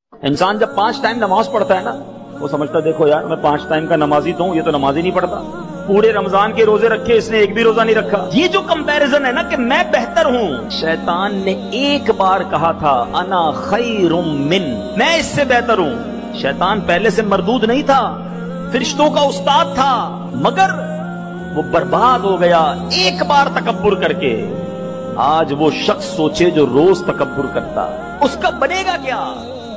इंसान जब 5 टाइम नमाज पढ़ता है ना, वो समझता देखो यार मैं 5 टाइम का नमाजी तो हूं, ये तो नमाज ही नहीं पढ़ता। पूरे रमजान के रोजे रखे, इसने एक भी रोजा नहीं रखा। ये जो कंपैरिजन है ना कि मैं बेहतर हूं, शैतान ने एक बार कहा था अना खैरुम मिन, मैं इससे बेहतर हूं। शैतान पहले से मरदूद नहीं था, फरिश्तों का उस्ताद था, मगर वो बर्बाद हो गया एक बार तकब्बुर करके। आज वो शख्स सोचे जो रोज तकब्बुर करता, उसका बनेगा क्या?